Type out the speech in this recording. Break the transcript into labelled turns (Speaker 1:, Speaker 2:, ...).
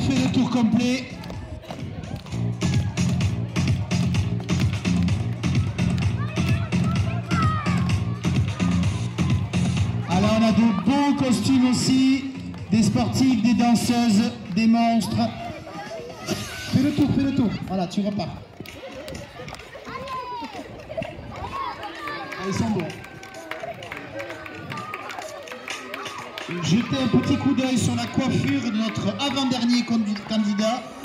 Speaker 1: fait le tour complet. Alors on a de beaux costumes aussi, des sportifs, des danseuses, des monstres. Fais le tour, voilà, tu repars. Ils sont bons. Jetez un petit coup d'œil sur la coiffure de notre avant-dernier candidat.